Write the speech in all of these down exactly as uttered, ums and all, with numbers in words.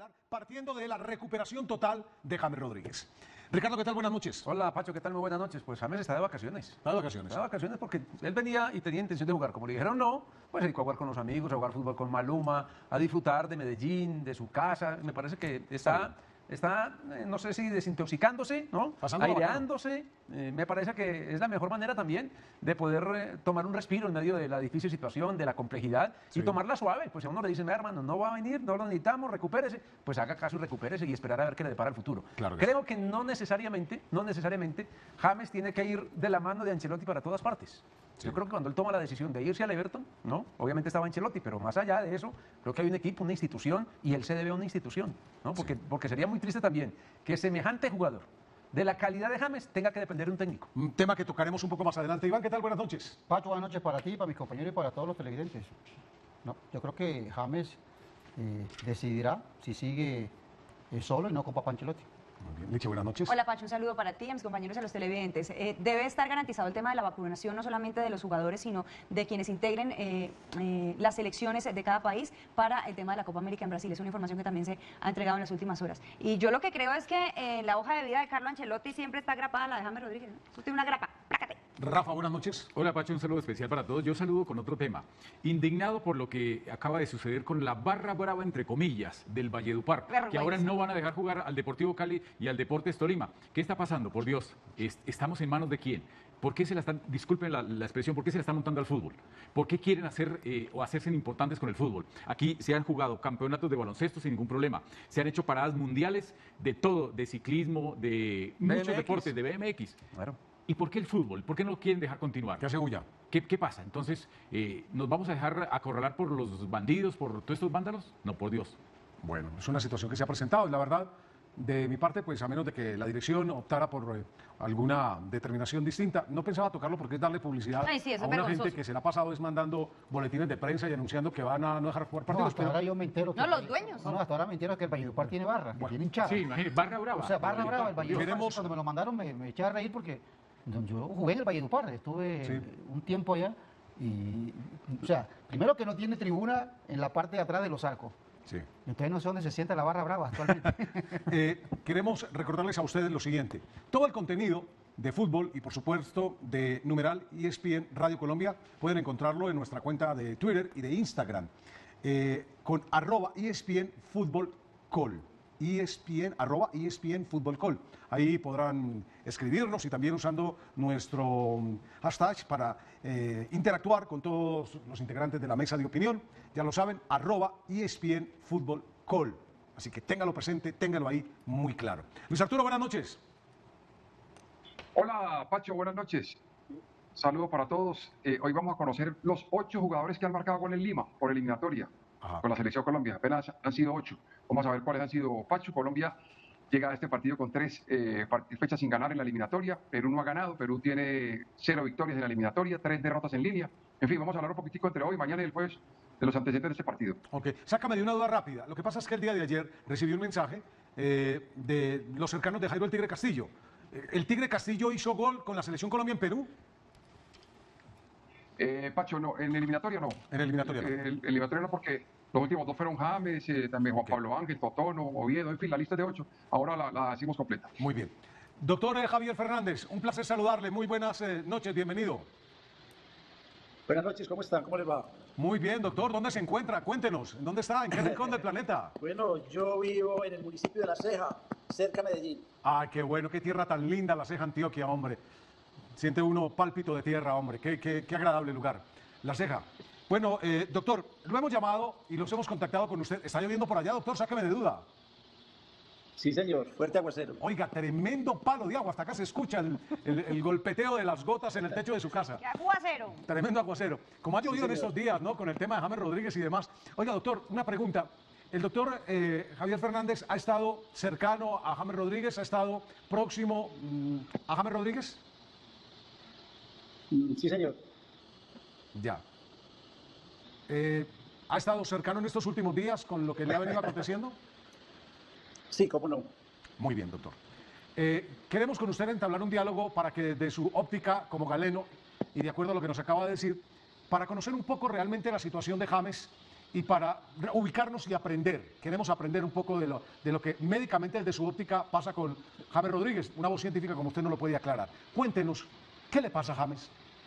hablar partiendo de la recuperación total de James Rodríguez. Ricardo, ¿qué tal? Buenas noches. Hola, Pacho, ¿qué tal? Muy buenas noches. Pues James está de vacaciones. Está de vacaciones. Está de vacaciones porque él venía y tenía intención de jugar. Como le dijeron no, pues se dedicó a jugar con los amigos, a jugar fútbol con Maluma, a disfrutar de Medellín, de su casa. Me parece que está... Está, eh, no sé si desintoxicándose, ¿no? Aireándose. Eh, me parece que es la mejor manera también de poder eh, tomar un respiro en medio de la difícil situación, de la complejidad, sí. y tomarla suave. Pues si a uno le dicen, hermano, no va a venir, no lo necesitamos, recupérese, pues haga caso y recupérese y esperar a ver qué le depara el futuro. Claro que Creo sí. que no necesariamente, no necesariamente, James tiene que ir de la mano de Ancelotti para todas partes. Sí. Yo creo que cuando él toma la decisión de irse al Everton, ¿no? Obviamente estaba Ancelotti, pero más allá de eso, creo que hay un equipo, una institución, y él se debe a una institución, ¿no? Porque, sí. porque sería muy triste también que semejante jugador de la calidad de James tenga que depender de un técnico. Un tema que tocaremos un poco más adelante. Iván, ¿qué tal? Buenas noches. Pacho, buenas noches para ti, para mis compañeros y para todos los televidentes. No, yo creo que James eh, decidirá si sigue eh, solo y no con Papá Ancelotti. Muy bien, Licha, buenas noches. Hola, Pacho, un saludo para ti y a mis compañeros y a los televidentes. Eh, debe estar garantizado el tema de la vacunación, no solamente de los jugadores, sino de quienes integren eh, eh, las selecciones de cada país para el tema de la Copa América en Brasil. Es una información que también se ha entregado en las últimas horas. Y yo lo que creo es que eh, la hoja de vida de Carlo Ancelotti siempre está grapada a la de James Rodríguez, ¿no? Eso tiene una grapa, plácate. Rafa, buenas noches. Hola, Pacho, un saludo especial para todos. Yo saludo con otro tema. Indignado por lo que acaba de suceder con la barra brava, entre comillas, del Valledupar, que ahora no van a dejar jugar al Deportivo Cali y al Deportes Tolima. ¿Qué está pasando? Por Dios, ¿estamos en manos de quién? ¿Por qué se la están, disculpen la, la expresión, por qué se la están montando al fútbol? ¿Por qué quieren hacer eh, o hacerse importantes con el fútbol? Aquí se han jugado campeonatos de baloncesto sin ningún problema. Se han hecho paradas mundiales de todo, de ciclismo, de muchos B M X. deportes, de B M X. Claro. ¿Y por qué el fútbol? ¿Por qué no lo quieren dejar continuar? ¿Qué hace Guya? ¿Qué, ¿Qué pasa? Entonces, eh, ¿nos vamos a dejar acorralar por los bandidos, por todos estos vándalos? No, por Dios. Bueno, es una situación que se ha presentado, la verdad. De mi parte, pues a menos de que la dirección optara por eh, alguna determinación distinta, no pensaba tocarlo porque es darle publicidad Ay, sí, a una gente que se la ha pasado es mandando boletines de prensa y anunciando que van a no dejar jugar No, partidos. hasta pero... ahora yo me entero que... No, los dueños. No, no, hasta ahora me entero que el Valledupar tiene barra, que Bueno, tiene hinchada. Sí, imagínate, barra brava. O sea, barra brava, el Valledupar. Queremos- Cuando me lo mandaron me, me eché a reír porque yo jugué en el Valledupar, estuve Sí. un tiempo allá y, o sea, primero que no tiene tribuna en la parte de atrás de los arcos. Sí. Entonces no sé dónde se sienta la barra brava actualmente. Eh, queremos recordarles a ustedes lo siguiente. Todo el contenido de fútbol y, por supuesto, de numeral E S P N Radio Colombia pueden encontrarlo en nuestra cuenta de Twitter y de Instagram eh, con arroba E S P N Fútbol Call. E S P N, arroba E S P N Fútbol Call. Ahí podrán escribirnos y también usando nuestro hashtag para eh, interactuar con todos los integrantes de la mesa de opinión. Ya lo saben, arroba E S P N Fútbol Call. Así que téngalo presente, téngalo ahí muy claro. Luis Arturo, buenas noches. Hola, Pacho, buenas noches. Saludos para todos. Eh, hoy vamos a conocer los ocho jugadores que han marcado gol en Lima por eliminatoria Ajá. con la selección Colombia. Apenas han sido ocho. Vamos a ver cuáles han sido. Pacho, Colombia llega a este partido con tres eh, fechas sin ganar en la eliminatoria. Perú no ha ganado. Perú tiene cero victorias en la eliminatoria, tres derrotas en línea. En fin, vamos a hablar un poquitico entre hoy, mañana y el jueves de los antecedentes de este partido. Ok, sácame de una duda rápida. Lo que pasa es que el día de ayer recibí un mensaje eh, de los cercanos de Jairo el Tigre Castillo. Eh, ¿El Tigre Castillo hizo gol con la selección Colombia en Perú? Eh, Pacho, no, en eliminatoria no. En eliminatoria no. Eh, el, eliminatoria no porque los últimos dos fueron James, eh, también Juan Ok. Pablo Ángel, Totono, Oviedo, en fin, la lista es de ocho. Ahora la, la hacemos completa. Muy bien. Doctor eh, Javier Fernández, un placer saludarle. Muy buenas eh, noches, bienvenido. Buenas noches, ¿cómo están? ¿Cómo les va? Muy bien, doctor. ¿Dónde se encuentra? Cuéntenos. ¿En dónde está? ¿En qué rincón del planeta? Bueno, yo vivo en el municipio de La Ceja, cerca de Medellín. Ah, qué bueno, qué tierra tan linda, La Ceja, Antioquia, hombre. Siente uno pálpito de tierra, hombre. Qué, qué, qué agradable lugar. La Ceja. Bueno, eh, doctor, lo hemos llamado y los hemos contactado con usted. ¿Está lloviendo por allá, doctor? Sáqueme de duda. Sí, señor, fuerte aguacero. Oiga, tremendo palo de agua. Hasta acá se escucha el, el- el golpeteo de las gotas en el techo de su casa. ¡Qué aguacero! Tremendo aguacero. Como ha llovido en señor. estos días, ¿no? Con el tema de James Rodríguez y demás. Oiga, doctor, una pregunta. El doctor eh, Javier Fernández ha estado cercano a James Rodríguez, ha estado próximo mm, a James Rodríguez. Mm, Sí, señor. Ya. Eh, ¿Ha estado cercano en estos últimos días con lo que le ha venido aconteciendo? Sí, cómo no. Muy bien, doctor. Eh, queremos con usted entablar un diálogo para que desde su óptica como galeno y de acuerdo a lo que nos acaba de decir, para conocer un poco realmente la situación de James y para ubicarnos y aprender. Queremos aprender un poco de lo, de lo que médicamente desde su óptica pasa con James Rodríguez, una voz científica como usted no lo puede aclarar. Cuéntenos, ¿qué le pasa a James?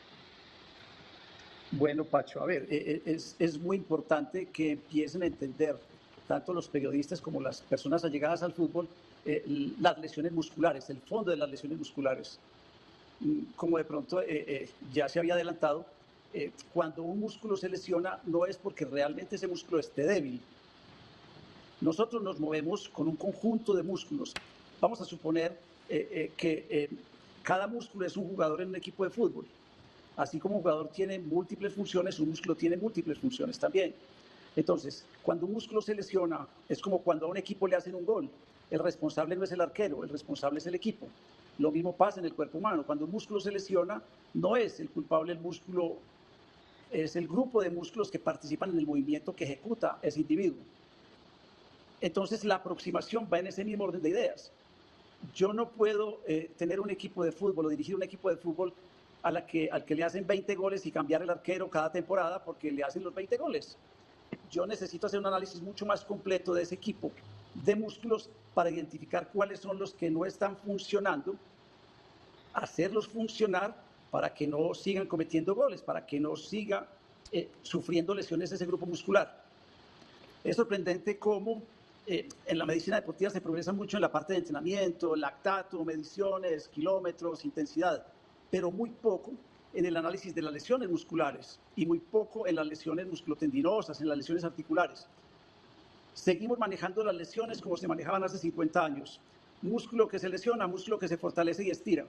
Bueno, Pacho, a ver, eh, es, es muy importante que empiecen a entender, tanto los periodistas como las personas allegadas al fútbol, eh, las lesiones musculares, el fondo de las lesiones musculares. Como de pronto eh, eh, ya se había adelantado, eh, cuando un músculo se lesiona no es porque realmente ese músculo esté débil. Nosotros nos movemos con un conjunto de músculos. Vamos a suponer eh, eh, que eh, cada músculo es un jugador en un equipo de fútbol. Así como un jugador tiene múltiples funciones, un músculo tiene múltiples funciones también. Entonces, cuando un músculo se lesiona, es como cuando a un equipo le hacen un gol. El responsable no es el arquero, el responsable es el equipo. Lo mismo pasa en el cuerpo humano. Cuando un músculo se lesiona, no es el culpable el músculo, es el grupo de músculos que participan en el movimiento que ejecuta ese individuo. Entonces, la aproximación va en ese mismo orden de ideas. Yo no puedo eh, tener un equipo de fútbol o dirigir un equipo de fútbol a la que, al que le hacen veinte goles y cambiar el arquero cada temporada porque le hacen los veinte goles. Yo necesito hacer un análisis mucho más completo de ese equipo de músculos para identificar cuáles son los que no están funcionando, hacerlos funcionar para que no sigan cometiendo goles, para que no siga eh, sufriendo lesiones ese grupo muscular. Es sorprendente cómo eh, en la medicina deportiva se progresa mucho en la parte de entrenamiento, lactato, mediciones, kilómetros, intensidad, pero muy poco en el análisis de las lesiones musculares y muy poco en las lesiones musculotendinosas, en las lesiones articulares. Seguimos manejando las lesiones como se manejaban hace cincuenta años. Músculo que se lesiona, músculo que se fortalece y estira.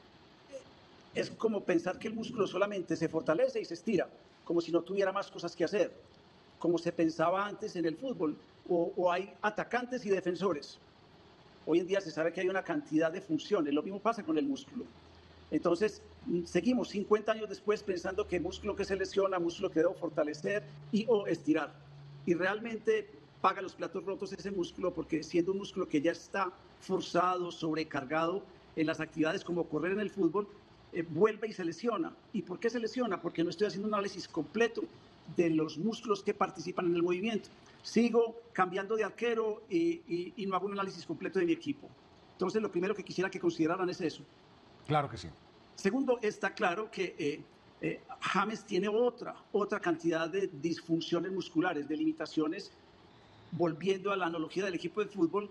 Es como pensar que el músculo solamente se fortalece y se estira, como si no tuviera más cosas que hacer, como se pensaba antes en el fútbol, o, o hay atacantes y defensores. Hoy en día se sabe que hay una cantidad de funciones, lo mismo pasa con el músculo. Entonces, seguimos cincuenta años después pensando que músculo que se lesiona, músculo que debo fortalecer y o estirar. Y realmente paga los platos rotos ese músculo porque siendo un músculo que ya está forzado, sobrecargado en las actividades como correr en el fútbol, eh, vuelve y se lesiona. ¿Y por qué se lesiona? Porque no estoy haciendo un análisis completo de los músculos que participan en el movimiento. Sigo cambiando de arquero y, y, y no hago un análisis completo de mi equipo. Entonces, lo primero que quisiera que consideraran es eso. Claro que sí. Segundo, está claro que eh, eh, James tiene otra, otra cantidad de disfunciones musculares, de limitaciones. Volviendo a la analogía del equipo de fútbol,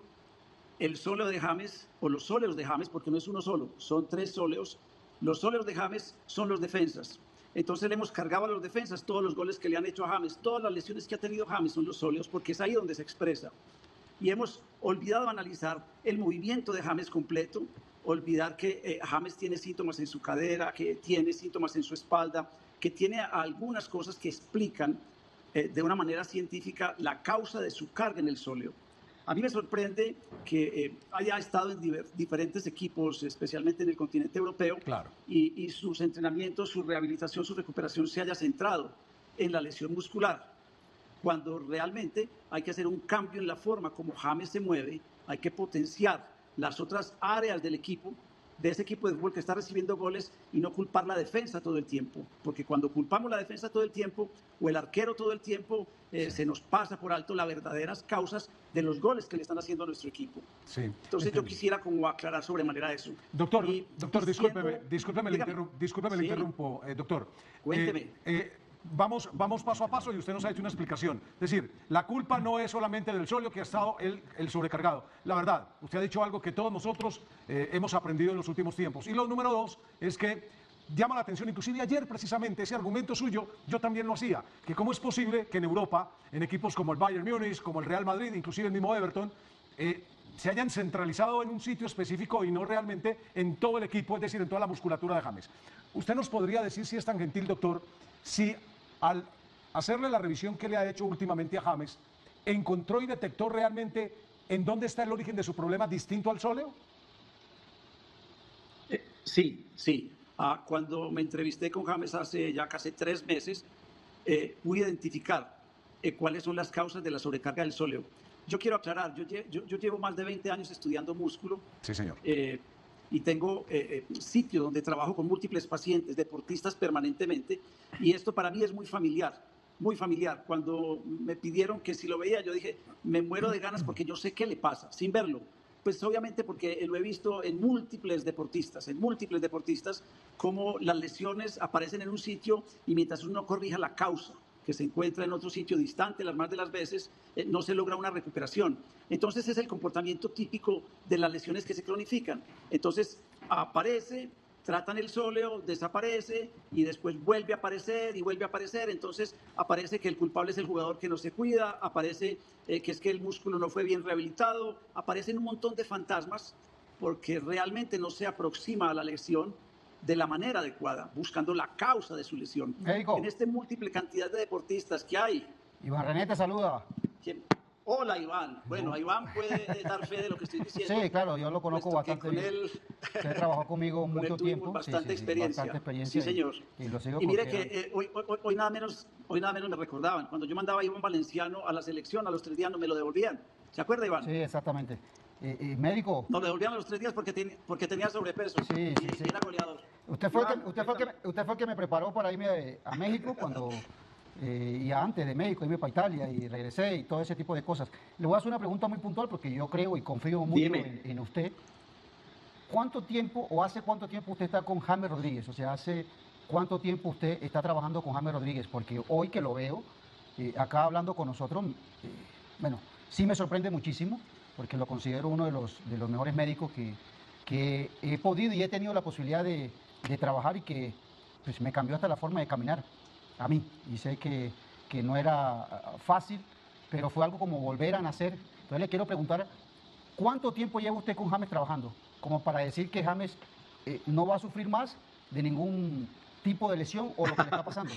el sóleo de James, o los sóleos de James, porque no es uno solo, son tres sóleos. Los sóleos de James son los defensas. Entonces le hemos cargado a los defensas todos los goles que le han hecho a James, todas las lesiones que ha tenido James son los sóleos, porque es ahí donde se expresa. Y hemos olvidado analizar el movimiento de James completo, olvidar que eh, James tiene síntomas en su cadera, que tiene síntomas en su espalda, que tiene algunas cosas que explican eh, de una manera científica la causa de su carga en el sóleo. A mí me sorprende que eh, haya estado en diver, diferentes equipos, especialmente en el continente europeo, claro. y, y sus entrenamientos, su rehabilitación, su recuperación se haya centrado en la lesión muscular, cuando realmente hay que hacer un cambio en la forma como James se mueve, hay que potenciar las otras áreas del equipo, de ese equipo de fútbol que está recibiendo goles y no culpar la defensa todo el tiempo, porque cuando culpamos la defensa todo el tiempo o el arquero todo el tiempo, eh, sí. se nos pasa por alto las verdaderas causas de los goles que le están haciendo a nuestro equipo. Sí, Entonces entendí. yo quisiera como aclarar sobremanera eso. Doctor, y, doctor, y discúlpeme, siendo, discúlpeme, le, interrum, discúlpeme sí. le interrumpo, eh, doctor. Cuénteme. Eh, eh, Vamos, vamos paso a paso y usted nos ha hecho una explicación. Es decir, la culpa no es solamente del sóleo que ha estado el, el sobrecargado. La verdad, usted ha dicho algo que todos nosotros eh, hemos aprendido en los últimos tiempos. Y lo número dos es que llama la atención, inclusive ayer precisamente ese argumento suyo, yo también lo hacía, que cómo es posible que en Europa, en equipos como el Bayern Múnich, como el Real Madrid, inclusive el mismo Everton, eh, se hayan centralizado en un sitio específico y no realmente en todo el equipo, es decir, en toda la musculatura de James. ¿Usted nos podría decir, si es tan gentil, doctor, si al hacerle la revisión que le ha hecho últimamente a James, encontró y detectó realmente en dónde está el origen de su problema distinto al sóleo? Eh, sí, sí. Ah, cuando me entrevisté con James hace ya casi tres meses, eh, pude identificar eh, cuáles son las causas de la sobrecarga del sóleo. Yo quiero aclarar, yo, yo, yo llevo más de veinte años estudiando músculo. Sí, señor. Eh, y tengo eh, eh, sitio donde trabajo con múltiples pacientes, deportistas permanentemente, y esto para mí es muy familiar. muy familiar. Cuando me pidieron que si lo veía, yo dije, me muero de ganas porque yo sé qué le pasa, sin verlo. Pues obviamente porque lo he visto en múltiples deportistas, en múltiples deportistas, cómo las lesiones aparecen en un sitio y mientras uno corrija la causa, que se encuentra en otro sitio distante las más de las veces, eh, no se logra una recuperación. Entonces es el comportamiento típico de las lesiones que se cronifican. Entonces aparece, tratan el sóleo, desaparece y después vuelve a aparecer y vuelve a aparecer. Entonces aparece que el culpable es el jugador que no se cuida, aparece eh, que es que el músculo no fue bien rehabilitado, aparecen un montón de fantasmas porque realmente no se aproxima a la lesión de la manera adecuada, buscando la causa de su lesión. Médico. En esta múltiple cantidad de deportistas que hay. Iván René te saluda. ¿Quién? Hola, Iván. Bueno, Iván puede dar fe de lo que estoy diciendo. Sí, claro, yo lo conozco puesto que bastante con bien. él, Usted trabajó conmigo con mucho él tuvimos tiempo. bastante, Sí, sí, sí, experiencia. bastante experiencia. Sí, señor. Y, y lo sigo Y mire que considerando. eh, hoy, hoy, hoy nada menos, hoy nada menos me recordaban. Cuando yo mandaba a Iván Valenciano a la selección, a los tres días no me lo devolvían. ¿Se acuerda, Iván? Sí, exactamente. Eh, eh, médico, No me devolvían a los tres días porque, ten- porque tenía sobrepeso. Sí, y, sí, sí. y era goleador. usted fue, el Iván, que, usted, fue el que, me- usted fue el que me preparó para irme a México cuando, eh, y antes de México, irme para Italia y regresé y todo ese tipo de cosas. Le voy a hacer una pregunta muy puntual porque yo creo y confío mucho Dime. en, en usted. ¿Cuánto tiempo o hace cuánto tiempo usted está con James Rodríguez? O sea, hace cuánto tiempo usted está trabajando con James Rodríguez, porque hoy que lo veo, eh, acá hablando con nosotros, eh, bueno, sí me sorprende muchísimo, porque lo considero uno de los, de los mejores médicos que, que he podido y he tenido la posibilidad de, de trabajar y que pues, me cambió hasta la forma de caminar a mí. Y sé que, que no era ah, fácil, pero fue algo como volver a nacer. Entonces le quiero preguntar, ¿cuánto tiempo lleva usted con James trabajando? Como para decir que James eh, no va a sufrir más de ningún tipo de lesión o lo que le está pasando.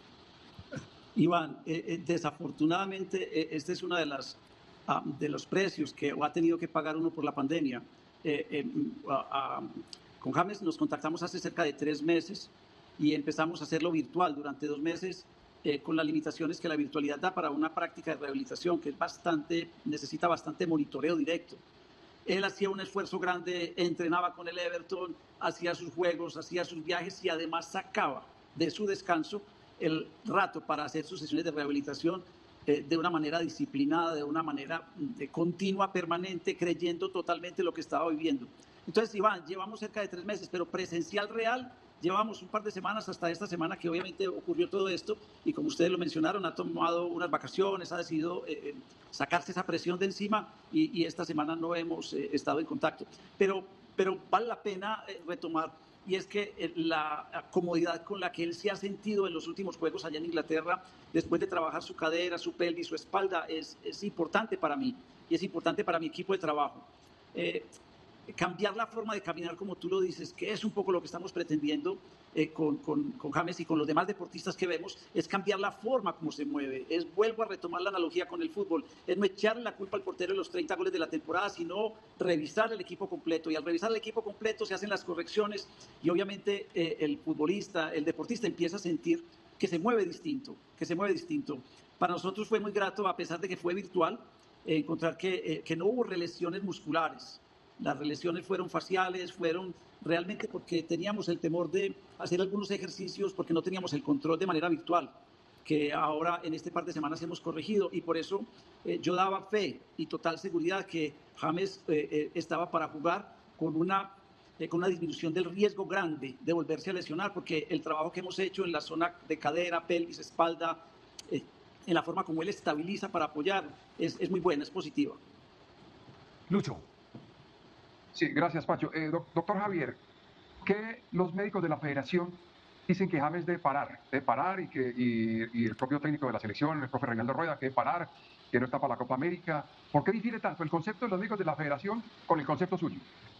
Iván, eh, eh, desafortunadamente eh, este es uno de, las, ah, de los precios que ha tenido que pagar uno por la pandemia. Eh, eh, ah, ah, con James nos contactamos hace cerca de tres meses y empezamos a hacerlo virtual durante dos meses eh, con las limitaciones que la virtualidad da para una práctica de rehabilitación que es bastante, necesita bastante monitoreo directo. Él hacía un esfuerzo grande, entrenaba con el Everton, hacía sus juegos, hacía sus viajes y además sacaba de su descanso el rato para hacer sus sesiones de rehabilitación eh, de una manera disciplinada, de una manera eh, continua, permanente, creyendo totalmente lo que estaba viviendo. Entonces, Iván, llevamos cerca de tres meses, pero presencial real, llevamos un par de semanas hasta esta semana que obviamente ocurrió todo esto y como ustedes lo mencionaron, ha tomado unas vacaciones, ha decidido eh, sacarse esa presión de encima y, y esta semana no hemos eh, estado en contacto. Pero, pero vale la pena eh, retomar y es que eh, la comodidad con la que él se ha sentido en los últimos juegos allá en Inglaterra, después de trabajar su cadera, su pelvis, su espalda, es, es importante para mí y es importante para mi equipo de trabajo. Eh, cambiar la forma de caminar, como tú lo dices, que es un poco lo que estamos pretendiendo eh, con, con, con James y con los demás deportistas que vemos, es cambiar la forma como se mueve. Es, vuelvo a retomar la analogía con el fútbol, es no echarle la culpa al portero de los treinta goles de la temporada, sino revisar el equipo completo. Y al revisar el equipo completo se hacen las correcciones y obviamente eh, el futbolista, el deportista empieza a sentir que se mueve distinto, que se mueve distinto. Para nosotros fue muy grato, a pesar de que fue virtual, eh, encontrar que, eh, que no hubo lesiones musculares. Las lesiones fueron faciales, fueron realmente porque teníamos el temor de hacer algunos ejercicios porque no teníamos el control de manera virtual, que ahora en este par de semanas hemos corregido y por eso eh, yo daba fe y total seguridad que James eh, eh, estaba para jugar con una, eh, con una disminución del riesgo grande de volverse a lesionar porque el trabajo que hemos hecho en la zona de cadera, pelvis, espalda, eh, en la forma como él estabiliza para apoyar, es, es muy buena, es positiva. Lucho. Sí, gracias, Pacho. Eh, doc- doctor Javier, que los médicos de la federación dicen que James debe parar, debe parar y, que, y, y el propio técnico de la selección, el profe Reinaldo Rueda, que debe parar, que no está para la Copa América. ¿Por qué difiere tanto el concepto de los médicos de la federación con el concepto suyo?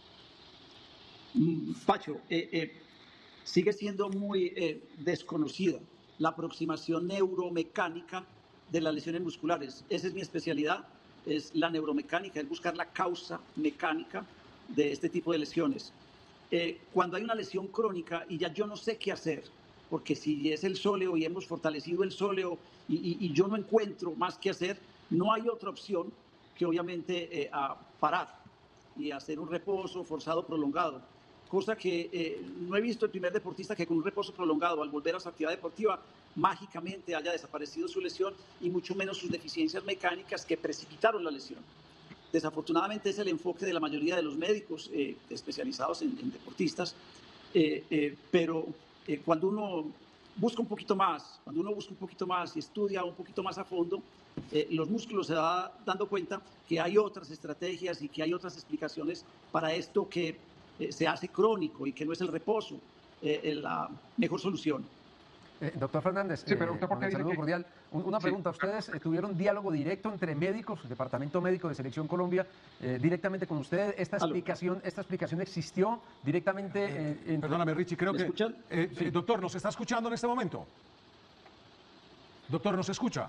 Mm, Pacho, eh, eh, sigue siendo muy eh, desconocida la aproximación neuromecánica de las lesiones musculares. Esa es mi especialidad, es la neuromecánica, es buscar la causa mecánica de este tipo de lesiones. Eh, cuando hay una lesión crónica y ya yo no sé qué hacer, porque si es el sóleo y hemos fortalecido el sóleo y, y, y yo no encuentro más que hacer, no hay otra opción que obviamente eh, a parar y hacer un reposo forzado prolongado. cosa que eh, no he visto el primer deportista que con un reposo prolongado al volver a su actividad deportiva mágicamente haya desaparecido su lesión y mucho menos sus deficiencias mecánicas que precipitaron la lesión. Desafortunadamente es el enfoque de la mayoría de los médicos eh, especializados en, en deportistas, eh, eh, pero eh, cuando uno busca un poquito más, cuando uno busca un poquito más y estudia un poquito más a fondo, eh, los músculos se va dando cuenta que hay otras estrategias y que hay otras explicaciones para esto que eh, se hace crónico y que no es el reposo eh, la mejor solución. Eh, doctor Fernández, Sí, pero eh, usted por con qué el dice saludo que- cordial. Un- Una Sí. pregunta, ¿ustedes eh, tuvieron diálogo directo entre médicos, el Departamento Médico de Selección Colombia, eh, directamente con ustedes? ¿Esta Aló. explicación, esta explicación existió directamente eh, entre- Perdóname, Richie, creo ¿Me que... escuchan? eh, eh, doctor, ¿nos está escuchando en este momento? Doctor, ¿nos escucha?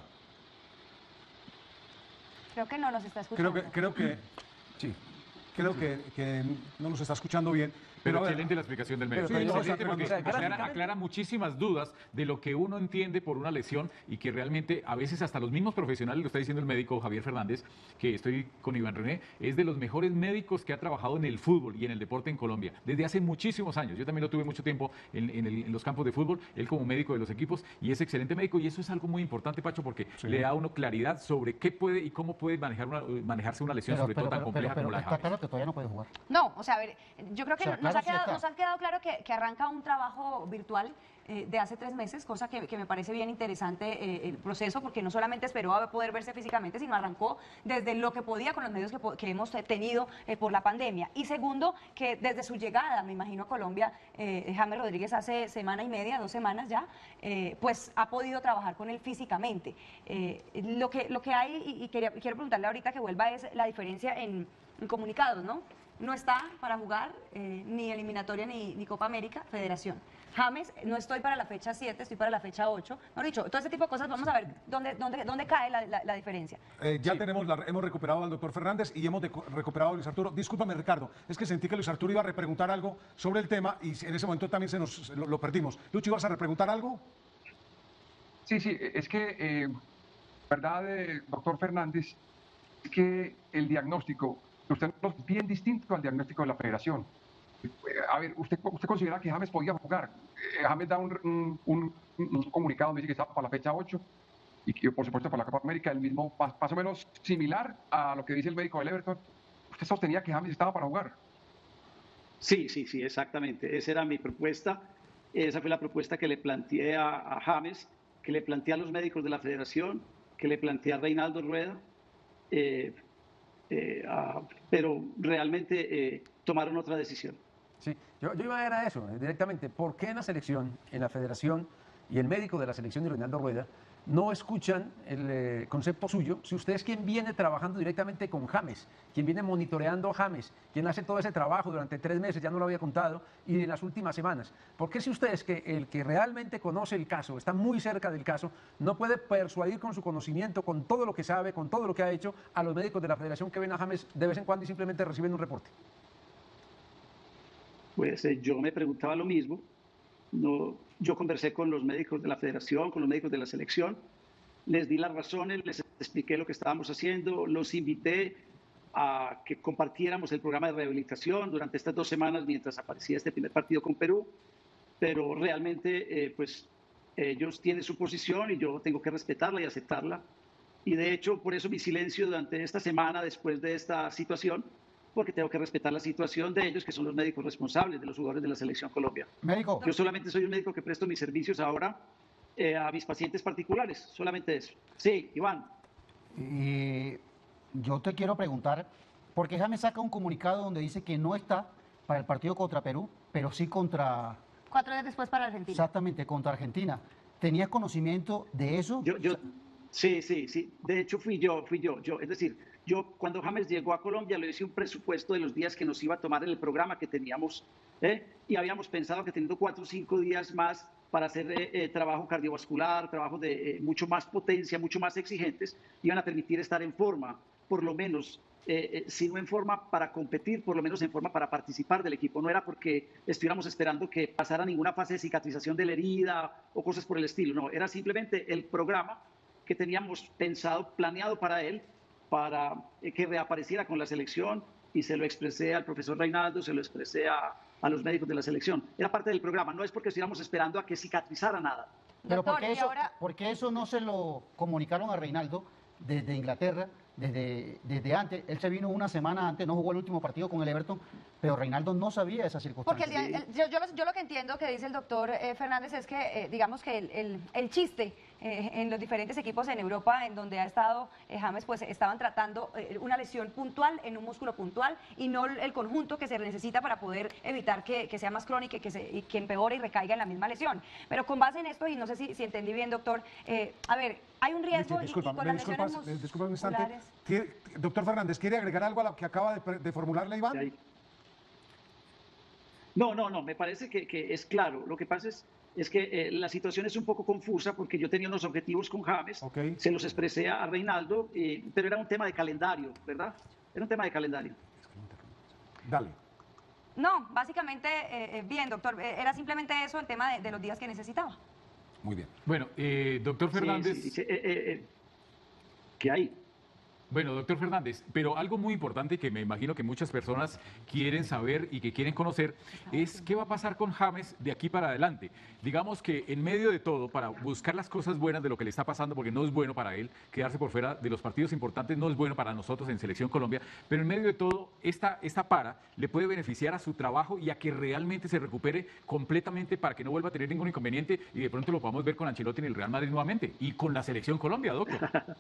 Creo que no nos está escuchando. Creo que, creo que, Sí. creo que, que no nos está escuchando bien. Pero Pero a ver, excelente la explicación del médico. Pero sí, no, excelente o sea, porque o sea, aclara, gráficamente- aclara muchísimas dudas de lo que uno entiende por una lesión y que realmente a veces hasta los mismos profesionales, lo está diciendo el médico Javier Fernández, que estoy con Iván René, es de los mejores médicos que ha trabajado en el fútbol y en el deporte en Colombia desde hace muchísimos años. Yo también lo tuve mucho tiempo en, en el- en los campos de fútbol, él como médico de los equipos y es excelente médico y eso es algo muy importante, Pacho, porque le da a uno claridad sobre qué puede y cómo puede manejar una, manejarse una lesión, sobre todo tan compleja como la de está James. claro que todavía no puede jugar. No, o sea, a ver, yo creo que O sea, nos, claro, ha sí quedado, está. nos ha quedado claro que, que arranca un trabajo virtual eh, de hace tres meses, cosa que, que me parece bien interesante eh, el proceso, porque no solamente esperó a poder verse físicamente, sino arrancó desde lo que podía con los medios que, po- que hemos tenido eh, por la pandemia. Y segundo, que desde su llegada, me imagino, a Colombia, eh, James Rodríguez hace semana y media, dos semanas ya, eh, pues ha podido trabajar con él físicamente. Eh, lo, que, lo que hay, y, y quería, quiero preguntarle ahorita que vuelva, es la diferencia en, en comunicados, ¿no? No está para jugar eh, ni eliminatoria ni, ni Copa América, Federación. James, no estoy para la fecha siete, estoy para la fecha ocho. Mejor dicho, todo ese tipo de cosas, vamos a ver dónde, dónde, dónde cae la, la- la diferencia. eh, ya tenemos la- hemos recuperado al doctor Fernández y hemos deco- recuperado a Luis Arturo. Discúlpame, Ricardo, es que sentí que Luis Arturo iba a repreguntar algo sobre el tema y en ese momento también se nos lo, lo perdimos. Lucho, ¿ibas a repreguntar algo? Sí, sí, es que, eh, verdad, eh, doctor Fernández, es que el diagnóstico, usted nos es bien distinto al diagnóstico de la federación. Eh, A ver, ¿usted, usted considera que James podía jugar? Eh, James da un, un- un- un comunicado donde dice que estaba para la fecha ocho y que, por supuesto, para la Copa América, el mismo, más, más o menos similar a lo que dice el médico del Everton. Usted sostenía que James estaba para jugar. Sí, sí, sí, exactamente. Esa era mi propuesta. Esa fue la propuesta que le planteé a, a James, que le planteé a los médicos de la federación, que le planteé a Reinaldo Rueda. eh, eh, a- pero realmente eh, tomaron otra decisión. Sí, yo, yo iba a ver a eso eh, directamente. ¿Por qué en la selección, en la federación y el médico de la selección, y Reinaldo Rueda, no escuchan el eh, concepto suyo? Si usted es quien viene trabajando directamente con James, quien viene monitoreando a James, quien hace todo ese trabajo durante tres meses, ya no lo había contado, y en las últimas semanas. ¿Por qué si usted es que el que realmente conoce el caso, está muy cerca del caso, no puede persuadir con su conocimiento, con todo lo que sabe, con todo lo que ha hecho, a los médicos de la federación que ven a James de vez en cuando y simplemente reciben un reporte? Pues eh, yo me preguntaba lo mismo. No, yo conversé con los médicos de la federación, con los médicos de la selección, les di las razones, les expliqué lo que estábamos haciendo, los invité a que compartiéramos el programa de rehabilitación durante estas dos semanas mientras aparecía este primer partido con Perú, pero realmente eh, pues ellos tienen su posición y yo tengo que respetarla y aceptarla. Y de hecho, por eso mi silencio durante esta semana después de esta situación, porque tengo que respetar la situación de ellos, que son los médicos responsables de los jugadores de la Selección Colombia. Médico, Yo solamente soy un médico que presto mis servicios ahora eh, a mis pacientes particulares, solamente eso. Sí, Iván. y yo te quiero preguntar, ¿por qué James saca un comunicado donde dice que no está para el partido contra Perú, pero sí contra, Cuatro días después para Argentina. exactamente, contra Argentina? ¿Tenías conocimiento de eso? Yo, yo, sí, sí, sí. De hecho, fui yo, fui yo, yo. Es decir, yo cuando James llegó a Colombia le hice un presupuesto de los días que nos iba a tomar en el programa que teníamos, ¿eh? Y habíamos pensado que teniendo cuatro o cinco días más para hacer eh, eh, trabajo cardiovascular, trabajo de eh, mucho más potencia, mucho más exigentes, iban a permitir estar en forma, por lo menos, eh, eh, si no en forma para competir, por lo menos en forma para participar del equipo. No era porque estuviéramos esperando que pasara ninguna fase de cicatrización de la herida o cosas por el estilo, no, era simplemente el programa que teníamos pensado, planeado para él, para eh, que reapareciera con la selección y se lo expresé al profesor Reinaldo, se lo expresé a, a los médicos de la selección. Era parte del programa, no es porque estuviéramos esperando a que cicatrizara nada. Pero Doctor, ¿por qué, y eso, ahora- por qué eso no se lo comunicaron a Reinaldo desde Inglaterra, desde, desde antes? Él se vino una semana antes, no jugó el último partido con el Everton, pero Reinaldo no sabía esa Porque circunstancia. el día- el- yo, yo lo, yo lo que entiendo que dice el doctor eh, Fernández es que, eh, digamos que el, el- el chiste eh, en los diferentes equipos en Europa en donde ha estado eh, James, pues estaban tratando eh, una lesión puntual en un músculo puntual y no el conjunto que se necesita para poder evitar que, que sea más crónica y que, se, y que empeore y recaiga en la misma lesión. Pero con base en esto, y no sé si, si entendí bien, doctor, eh, a ver, hay un riesgo y- y, Disculpa, con me las lesiones disculpas, me disculpas un instante. musculares. ¿Quiere- Doctor Fernández, ¿quiere agregar algo a lo que acaba de, de formularle Iván? Ahí. No, no, no, me parece que, que es claro. Lo que pasa es, es que eh, la situación es un poco confusa porque yo tenía unos objetivos con James, Ok. se los expresé a Reinaldo, eh, pero era un tema de calendario, ¿verdad? Era un tema de calendario. Dale. No, básicamente, eh, eh, bien, doctor, eh, era simplemente eso, el tema de, de los días que necesitaba. Muy bien. Bueno, eh, doctor Sí, Fernández. sí, sí, eh, eh, eh, ¿qué hay? Bueno, doctor Fernández, pero algo muy importante que me imagino que muchas personas quieren saber y que quieren conocer es qué va a pasar con James de aquí para adelante. Digamos que en medio de todo, para buscar las cosas buenas de lo que le está pasando, porque no es bueno para él quedarse por fuera de los partidos importantes, no es bueno para nosotros en Selección Colombia, pero en medio de todo, esta, esta para le puede beneficiar a su trabajo y a que realmente se recupere completamente para que no vuelva a tener ningún inconveniente y de pronto lo podamos ver con Ancelotti en el Real Madrid nuevamente y con la Selección Colombia, doctor.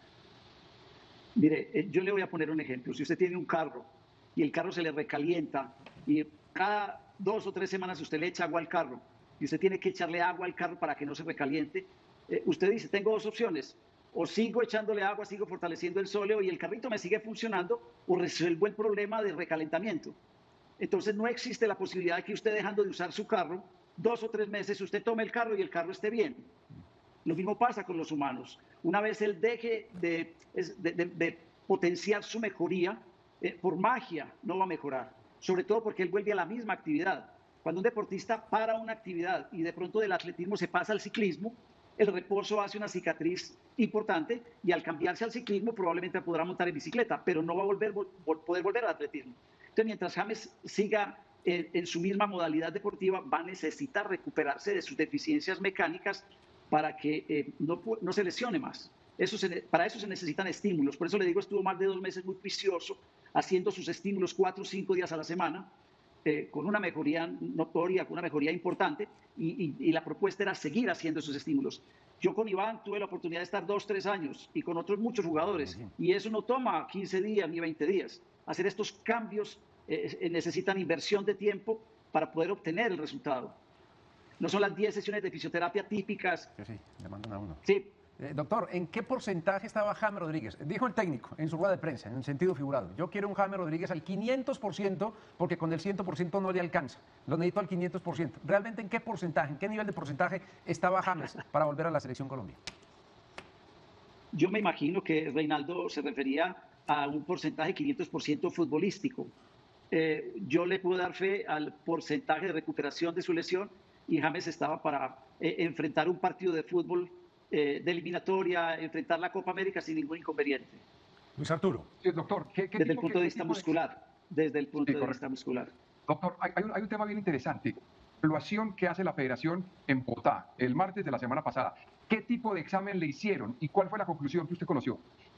Mire, eh, yo le voy a poner un ejemplo. Si usted tiene un carro y el carro se le recalienta y cada dos o tres semanas usted le echa agua al carro y usted tiene que echarle agua al carro para que no se recaliente, eh, usted dice, tengo dos opciones. O sigo echándole agua, sigo fortaleciendo el sóleo y el carrito me sigue funcionando, o resuelvo el problema de recalentamiento. Entonces no existe la posibilidad de que usted dejando de usar su carro, dos o tres meses usted tome el carro y el carro esté bien. Lo mismo pasa con los humanos. Una vez él deje de, de, de, de potenciar su mejoría, eh, por magia no va a mejorar. Sobre todo porque él vuelve a la misma actividad. Cuando un deportista para una actividad y de pronto del atletismo se pasa al ciclismo, el reposo hace una cicatriz importante y al cambiarse al ciclismo probablemente podrá montar en bicicleta, pero no va a volver, vol, poder volver al atletismo. Entonces, mientras James siga eh, en su misma modalidad deportiva, va a necesitar recuperarse de sus deficiencias mecánicas para que eh, no, no se lesione más. Eso se, para eso se necesitan estímulos. Por eso le digo, estuvo más de dos meses muy juicioso, haciendo sus estímulos cuatro o cinco días a la semana, eh, con una mejoría notoria, con una mejoría importante, y, y, y la propuesta era seguir haciendo esos estímulos. Yo con Iván tuve la oportunidad de estar dos, tres años, y con otros muchos jugadores, y eso no toma quince días ni veinte días. Hacer estos cambios eh, necesitan inversión de tiempo para poder obtener el resultado. No son las diez sesiones de fisioterapia típicas. Sí, sí, le mandan a uno. Sí. Eh, doctor, ¿en qué porcentaje estaba James Rodríguez? Dijo el técnico en su rueda de prensa, en sentido figurado. Yo quiero un James Rodríguez al quinientos por ciento porque con el cien por ciento no le alcanza. Lo necesito al quinientos por ciento. ¿Realmente en qué porcentaje, en qué nivel de porcentaje estaba James para volver a la Selección Colombia? Yo me imagino que Reinaldo se refería a un porcentaje quinientos por ciento futbolístico. Eh, yo le puedo dar fe al porcentaje de recuperación de su lesión y James estaba para eh, enfrentar un partido de fútbol eh, de eliminatoria, enfrentar la Copa América sin ningún inconveniente. Luis Arturo. Sí, doctor, ¿qué, qué Desde el tipo- punto qué- de qué vista tipo de- muscular. Desde el punto Sí, de correcto. vista muscular. Doctor, hay, hay un, hay un tema bien interesante. La evaluación que hace la federación en Bogotá el martes de la semana pasada. ¿Qué tipo de examen le hicieron y cuál fue la conclusión que usted conoció?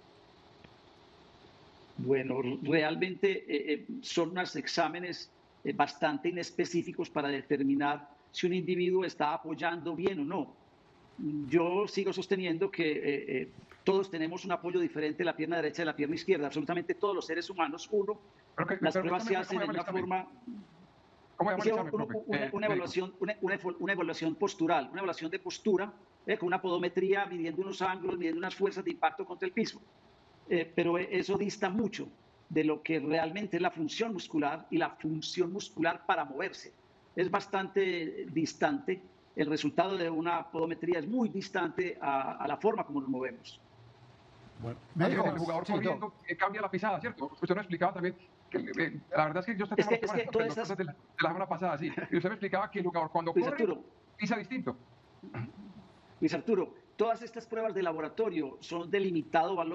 Bueno, realmente eh, eh, son unos exámenes eh, bastante inespecíficos para determinar si un individuo está apoyando bien o no. Yo sigo sosteniendo que eh, eh, todos tenemos un apoyo diferente de la pierna derecha y de la pierna izquierda, absolutamente todos los seres humanos. Uno, Pero que- las pero pruebas ¿cómo se llama- hacen cómo en llama una el examen? forma... ¿Cómo llama el Hicieron examen, una, profe? una- Eh, una médico. evaluación, una, una, una evaluación postural, una evaluación de postura, eh, con una podometría, midiendo unos ángulos, midiendo unas fuerzas de impacto contra el piso. Eh, pero eso dista mucho de lo que realmente es la función muscular y la función muscular para moverse. Es bastante distante. El resultado de una podometría es muy distante a, a la forma como nos movemos. Bueno, Médico, el jugador sí, corriendo doc. eh, cambia la pisada, ¿cierto? Usted me explicaba también que eh, la verdad es que yo este Es tema que- lo es que tengo todas en las estas- cosas de la, de la semana pasada, sí. Y usted me explicaba que el jugador cuando Luis corre Arturo. pisa distinto. Luis Arturo, todas estas pruebas de laboratorio son de limitado valor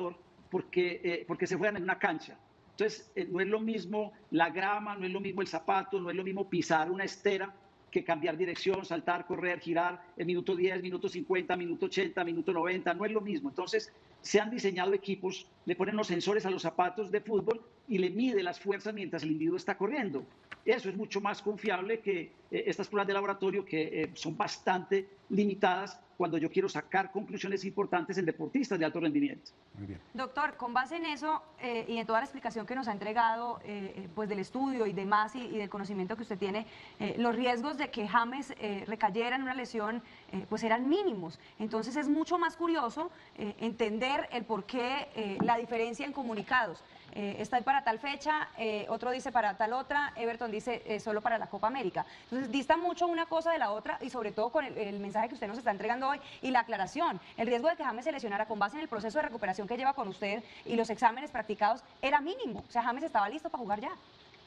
porque, eh, porque se juegan en una cancha. Entonces, eh, no es lo mismo la grama, no es lo mismo el zapato, no es lo mismo pisar una estera que cambiar dirección, saltar, correr, girar, el minuto diez, minuto cincuenta, minuto ochenta, minuto noventa, no es lo mismo. Entonces, se han diseñado equipos, le ponen los sensores a los zapatos de fútbol y le mide las fuerzas mientras el individuo está corriendo. Eso es mucho más confiable que eh, estas pruebas de laboratorio que eh, son bastante limitadas cuando yo quiero sacar conclusiones importantes en deportistas de alto rendimiento. Muy bien. Doctor, con base en eso eh, y en toda la explicación que nos ha entregado eh, pues del estudio y demás y, y del conocimiento que usted tiene, eh, los riesgos de que James eh, recayera en una lesión eh, pues eran mínimos. Entonces es mucho más curioso eh, entender el por qué eh, la diferencia en comunicados. Eh, está ahí para tal fecha, eh, otro dice para tal otra, Everton dice eh, solo para la Copa América. Entonces dista mucho una cosa de la otra y sobre todo con el, el mensaje que usted nos está entregando hoy y la aclaración. El riesgo de que James se lesionara con base en el proceso de recuperación que lleva con usted y los exámenes practicados era mínimo. O sea, James estaba listo para jugar ya.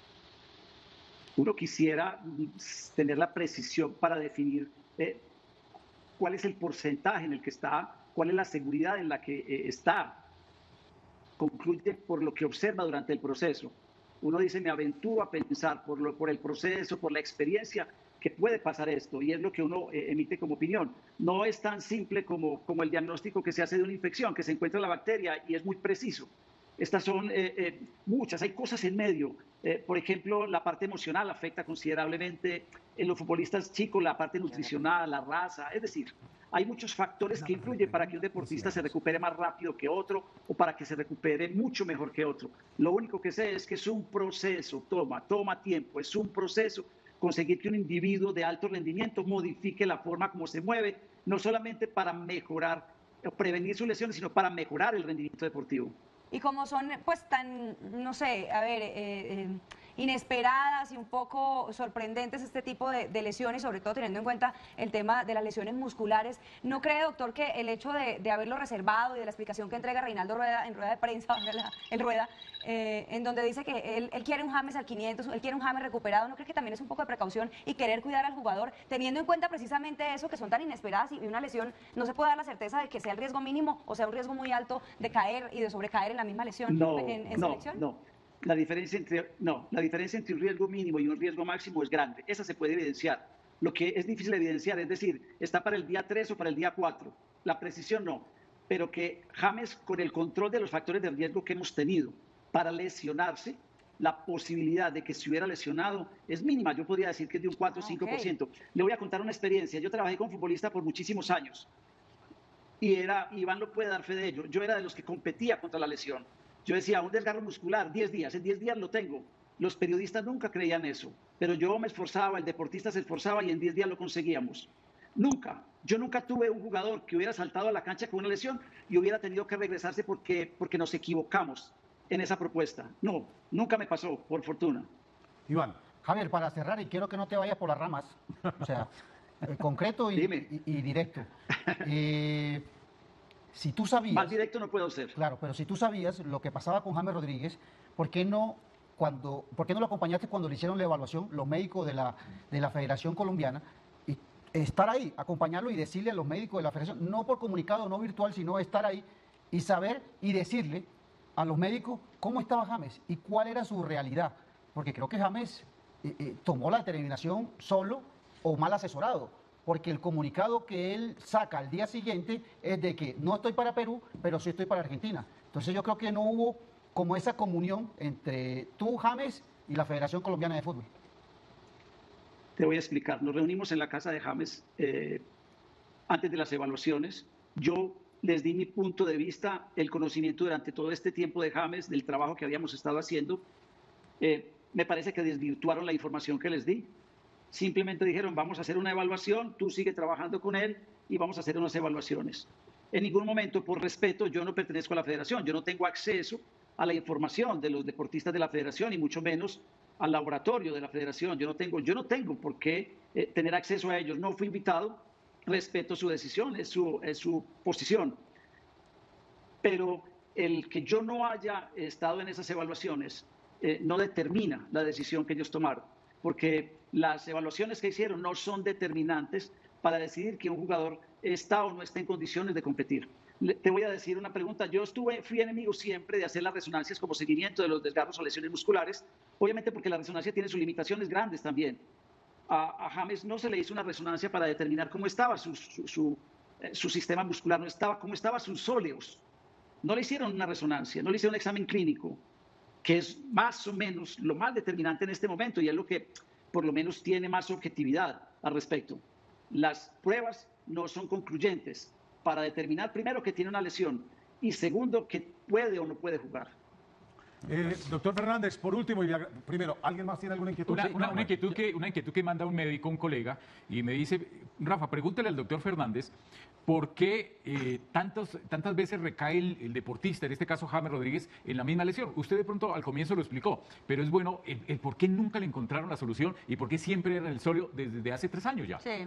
Uno quisiera tener la precisión para definir eh, cuál es el porcentaje en el que está, cuál es la seguridad en la que eh, está. Concluye por lo que observa durante el proceso. Uno dice, me aventuro a pensar por, lo, por el proceso, por la experiencia, que puede pasar esto, y es lo que uno eh, emite como opinión. No es tan simple como, como el diagnóstico que se hace de una infección, que se encuentra la bacteria y es muy preciso. Estas son eh, eh, muchas, hay cosas en medio. Eh, por ejemplo, la parte emocional afecta considerablemente en los futbolistas chicos, la parte nutricional, la raza, es decir, hay muchos factores que influyen para que un deportista se recupere más rápido que otro o para que se recupere mucho mejor que otro. Lo único que sé es que es un proceso, toma, toma tiempo, es un proceso conseguir que un individuo de alto rendimiento modifique la forma como se mueve, no solamente para mejorar o prevenir sus lesiones, sino para mejorar el rendimiento deportivo. Y como son pues tan, no sé, a ver, eh, eh, inesperadas y un poco sorprendentes este tipo de, de lesiones, sobre todo teniendo en cuenta el tema de las lesiones musculares, ¿no cree, doctor, que el hecho de, de haberlo reservado y de la explicación que entrega Reinaldo Rueda en rueda de prensa, en rueda, eh, en donde dice que él, él quiere un James al quinientos, él quiere un James recuperado, ¿no cree que también es un poco de precaución y querer cuidar al jugador, teniendo en cuenta precisamente eso, que son tan inesperadas y una lesión no se puede dar la certeza de que sea el riesgo mínimo o sea un riesgo muy alto de caer y de sobrecaer en la misma lesión no, en, en no, selección? No, la diferencia entre, no, la diferencia entre un riesgo mínimo y un riesgo máximo es grande. Esa se puede evidenciar. Lo que es difícil de evidenciar es decir, está para el día tres o para el día cuatro. La precisión no, pero que James, con el control de los factores de riesgo que hemos tenido para lesionarse, la posibilidad de que se hubiera lesionado es mínima. Yo podría decir que es de un cuatro o cinco por ciento. Okay. Le voy a contar una experiencia. Yo trabajé con futbolistas por muchísimos años. Y era, Iván lo puede dar fe de ello, yo era de los que competía contra la lesión. Yo decía, un desgarro muscular, diez días, en diez días lo tengo. Los periodistas nunca creían eso, pero yo me esforzaba, el deportista se esforzaba y en diez días lo conseguíamos. Nunca, yo nunca tuve un jugador que hubiera saltado a la cancha con una lesión y hubiera tenido que regresarse porque, porque nos equivocamos en esa propuesta. No, nunca me pasó, por fortuna. Iván. Javier, para cerrar, y quiero que no te vayas por las ramas, o sea, eh, concreto y, y, y directo. Eh, si tú sabías... Más directo no puedo ser. Claro, pero si tú sabías lo que pasaba con James Rodríguez, ¿por qué no, cuando, ¿por qué no lo acompañaste cuando le hicieron la evaluación, los médicos de la, de la Federación Colombiana, y estar ahí, acompañarlo y decirle a los médicos de la Federación, no por comunicado, no virtual, sino estar ahí y saber y decirle a los médicos cómo estaba James y cuál era su realidad? Porque creo que James eh, eh, tomó la determinación solo o mal asesorado, porque el comunicado que él saca al día siguiente es de que no estoy para Perú, pero sí estoy para Argentina. Entonces yo creo que no hubo como esa comunión entre tú, James, y la Federación Colombiana de Fútbol. Te voy a explicar. Nos reunimos en la casa de James eh, antes de las evaluaciones. Yo les di mi punto de vista, el conocimiento durante todo este tiempo de James, del trabajo que habíamos estado haciendo. Eh, me parece que desvirtuaron la información que les di. Simplemente dijeron, vamos a hacer una evaluación, tú sigue trabajando con él y vamos a hacer unas evaluaciones. En ningún momento, por respeto, yo no pertenezco a la federación, yo no tengo acceso a la información de los deportistas de la federación y mucho menos al laboratorio de la federación. Yo no tengo, yo no tengo por qué eh, tener acceso a ellos. No fui invitado, respeto su decisión, es su, es su posición. Pero el que yo no haya estado en esas evaluaciones eh, no determina la decisión que ellos tomaron, porque las evaluaciones que hicieron no son determinantes para decidir que un jugador está o no está en condiciones de competir. le- te voy a decir una pregunta. Yo estuve, fui enemigo siempre de hacer las resonancias como seguimiento de los desgarros o lesiones musculares, obviamente porque la resonancia tiene sus limitaciones grandes también. A, a James no se le hizo una resonancia para determinar cómo estaba su, su, su, eh, su sistema muscular, no estaba, cómo estaban sus sóleos. No le hicieron una resonancia, no le hicieron un examen clínico, que es más o menos lo más determinante en este momento y es lo que por lo menos tiene más objetividad al respecto. Las pruebas no son concluyentes para determinar primero que tiene una lesión y segundo que puede o no puede jugar. Eh, doctor Fernández, por último, y le agra- primero, ¿alguien más tiene alguna inquietud? Una, Sí, una- no, una inquietud que, una inquietud que manda un médico, un colega, y me dice, Rafa, pregúntale al doctor Fernández por qué eh, tantos, tantas veces recae el, el deportista, en este caso James Rodríguez, en la misma lesión. Usted de pronto al comienzo lo explicó, pero es bueno el, el por qué nunca le encontraron la solución y por qué siempre era el sóleo desde, desde hace tres años ya. Sí.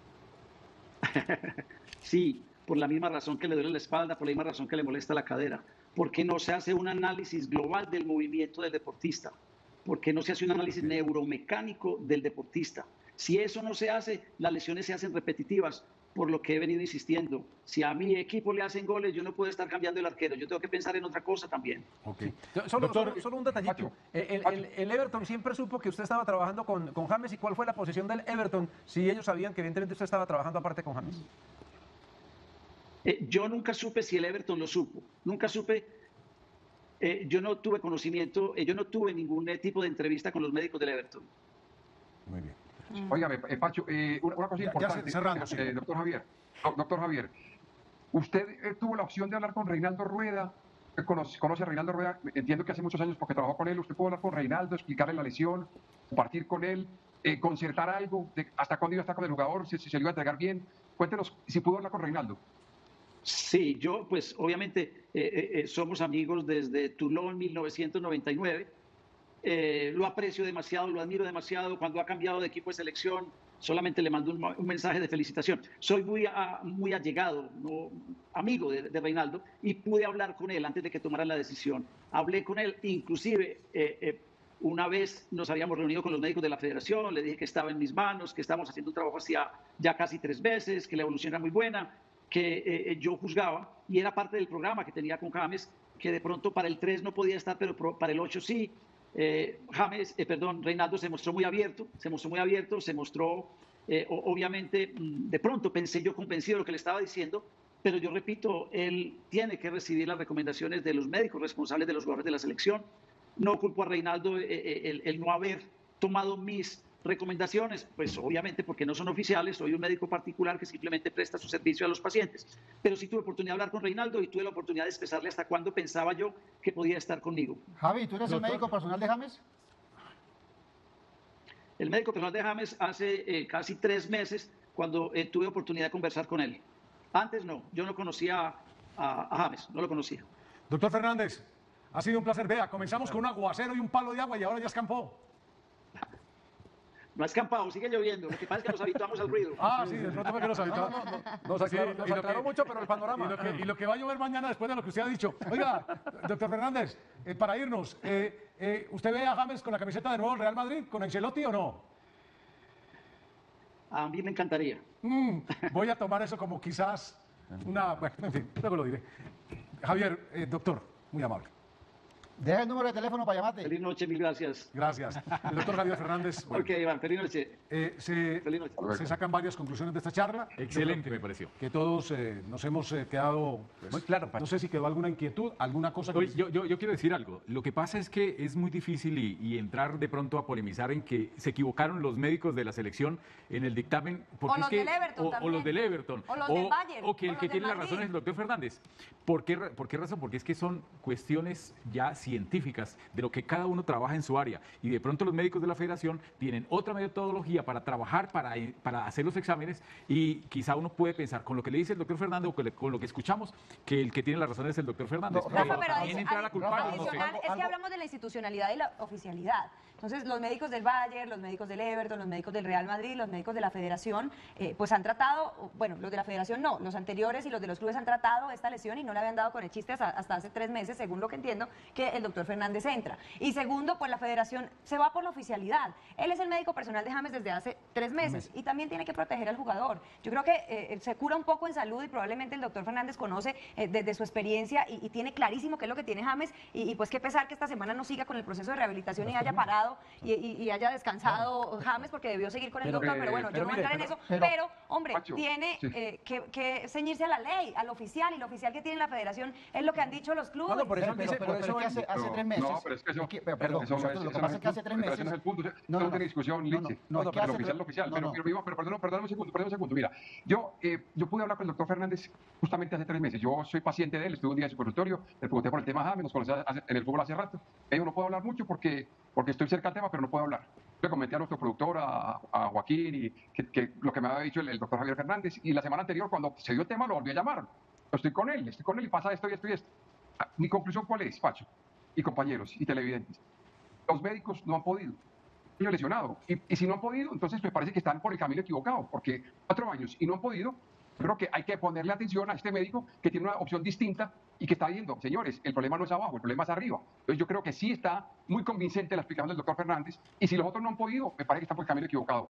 Sí, por la misma razón que le duele la espalda, por la misma razón que le molesta la cadera. ¿Por qué no se hace un análisis global del movimiento del deportista? ¿Por qué no se hace un análisis neuromecánico del deportista? Si eso no se hace, las lesiones se hacen repetitivas, por lo que he venido insistiendo. Si a mi equipo le hacen goles, yo no puedo estar cambiando el arquero, yo tengo que pensar en otra cosa también. Ok. Yo- Solo, Doctor, solo- solo un detallito. Pacho, El, el- Pacho. el- el Everton siempre supo que usted estaba trabajando con, con James y cuál fue la posición del Everton si ellos sabían que evidentemente usted estaba trabajando aparte con James. Eh, yo nunca supe si el Everton lo supo, nunca supe, eh, yo no tuve conocimiento, eh, yo no tuve ningún eh, tipo de entrevista con los médicos del Everton. Muy bien. Óigame, eh, Pacho, eh, una, una cosa Ya- ya importante. cerrando, sí. eh, doctor Javier, do- doctor Javier, usted eh, tuvo la opción de hablar con Reinaldo Rueda, eh, conoce, conoce a Reinaldo Rueda, entiendo que hace muchos años porque trabajó con él, usted pudo hablar con Reinaldo, explicarle la lesión, compartir con él, eh, concertar algo, de hasta cuándo iba a estar con el jugador, si, si se lo iba a entregar bien. Cuéntenos si pudo hablar con Reinaldo. Sí, yo pues obviamente eh, eh, eh, somos amigos desde Toulon mil novecientos noventa y nueve. Eh, lo aprecio demasiado, lo admiro demasiado. Cuando ha cambiado de equipo de selección, solamente le mando un, un mensaje de felicitación. Soy muy, a- muy allegado, ¿no? amigo de, de Reinaldo, y pude hablar con él antes de que tomaran la decisión. Hablé con él, inclusive eh, eh, una vez nos habíamos reunido con los médicos de la federación, le dije que estaba en mis manos, que estábamos haciendo un trabajo hacía ya casi tres meses, que la evolución era muy buena, que eh, eh, yo juzgaba, y era parte del programa que tenía con James, que de pronto para el tres no podía estar, pero pro- para el ocho sí. Eh, James, eh, perdón, Reinaldo se mostró muy abierto, se mostró muy abierto, se mostró, eh, o- obviamente, mm, de pronto pensé yo convencido de lo que le estaba diciendo, pero yo repito, él tiene que recibir las recomendaciones de los médicos responsables de los jugadores de la selección. No culpo a Reinaldo eh, eh, el, el no haber tomado mis recomendaciones, pues obviamente porque no son oficiales, soy un médico particular que simplemente presta su servicio a los pacientes. Pero sí tuve oportunidad de hablar con Reinaldo y tuve la oportunidad de expresarle hasta cuándo pensaba yo que podía estar conmigo. Javi, ¿tú eres el Doctor. médico personal de James? El médico personal de James hace eh, casi tres meses cuando eh, tuve oportunidad de conversar con él. Antes no, yo no conocía a, a James, no lo conocía. Doctor Fernández, ha sido un placer. Vea, comenzamos con un aguacero y un palo de agua y ahora ya escampó. No ha escampado, sigue lloviendo, lo que pasa es que nos habituamos al ruido. Ah, sí, de pronto fue que nos habitó. Nos aclaró, nos y lo aclaró que- mucho, pero el panorama. Y lo, que, y lo que va a llover mañana después de lo que usted ha dicho. Oiga, doctor Fernández, eh, para irnos, eh, eh, ¿usted ve a James con la camiseta de nuevo del Real Madrid, con Ancelotti o no? A mí me encantaría. Mm, voy a tomar eso como quizás una... Bueno, en fin, luego lo diré. Javier, eh, doctor, muy amable. Deja el número de teléfono para llamarte. Feliz noche, mil gracias. Gracias. El doctor Javier Fernández. bueno, Ok, Iván, feliz noche. eh, se, Feliz noche. se sacan varias conclusiones de esta charla. Excelente, me pareció. Que todos eh, nos hemos eh, quedado... pues, Muy claro, Pacho. no sé si quedó alguna inquietud, alguna cosa que... Oye, yo, yo, yo quiero decir algo. Lo que pasa es que es muy difícil y, y entrar de pronto a polemizar en que se equivocaron los médicos de la selección en el dictamen. Porque O los es que, del Everton o, o también. los del Everton. O los del Bayern, o que o el los que del tiene la Madrid. razón es el doctor Fernández. ¿Por qué, ra- ¿Por qué razón? Porque es que son cuestiones ya científicas de lo que cada uno trabaja en su área. Y de pronto los médicos de la federación tienen otra metodología para trabajar, para, para hacer los exámenes y quizá uno puede pensar con lo que le dice el doctor Fernández o con, le- con lo que escuchamos que el que tiene la razón es el doctor Fernández. No, Pero Rafa, pero también adi- entrar a adi- culparlos, no sé. adicional, es que hablamos de la institucionalidad y la oficialidad. Entonces, los médicos del Bayern, los médicos del Everton, los médicos del Real Madrid, los médicos de la Federación, eh, pues han tratado, bueno, los de la Federación no, los anteriores y los de los clubes han tratado esta lesión y no le habían dado con el chiste hasta, hasta hace tres meses, según lo que entiendo, que el doctor Fernández entra. Y segundo, pues la federación se va por la oficialidad. Él es el médico personal de James desde hace tres meses y también tiene que proteger al jugador. Yo creo que eh, se cura un poco en salud y probablemente el doctor Fernández conoce eh, desde su experiencia y, y tiene clarísimo qué es lo que tiene James y, y pues qué pesar que esta semana no siga con el proceso de rehabilitación y haya parado y, y, y haya descansado James porque debió seguir con el Pero, doctor, eh, pero bueno, pero yo no voy a mire, entrar en pero- eso, pero- pero, hombre, Pacho, tiene sí. eh, que, que ceñirse a la ley, al oficial, y lo oficial que tiene la federación es lo que han dicho los clubes. No, no, por eso Pero, pero, dice- pero, por pero eso es que hace, hace Pero- tres meses. No, pero es que eso, es que- pero, perdón, eso no nosotros es, lo que eso pasa no es que hace tres pero meses. ese no es el punto, eso No, no, no, tiene discusión, no, no, Lince. no, es que el hace oficial, tres- el oficial, no, pero, no. pero, pero, pero perdón, perdón un segundo, perdón un segundo, mira, yo, eh, yo pude hablar con el doctor Fernández justamente hace tres meses, yo soy paciente de él, estuve un día en su consultorio, le pregunté por el tema James, nos conocemos hace- en el fútbol hace rato, me dijo, no puedo hablar mucho porque, porque estoy cerca del tema, pero no puedo hablar. Le comenté a nuestro productor, a, a Joaquín, y que, que lo que me había dicho el, el doctor Javier Fernández, y la semana anterior, cuando se dio el tema, lo volví a llamar. Estoy con él, estoy con él y pasa esto y esto y esto. Ah, mi conclusión, ¿cuál es, Pacho? Y compañeros y televidentes. Los médicos no han podido. Niño lesionado. Y, y si no han podido, entonces me parece que están por el camino equivocado, porque cuatro años y no han podido, creo que hay que ponerle atención a este médico que tiene una opción distinta y que está viendo, señores, el problema no es abajo, el problema es arriba. Entonces yo creo que sí está muy convincente la explicación del doctor Fernández, y si los otros no han podido, me parece que están por el camino equivocado.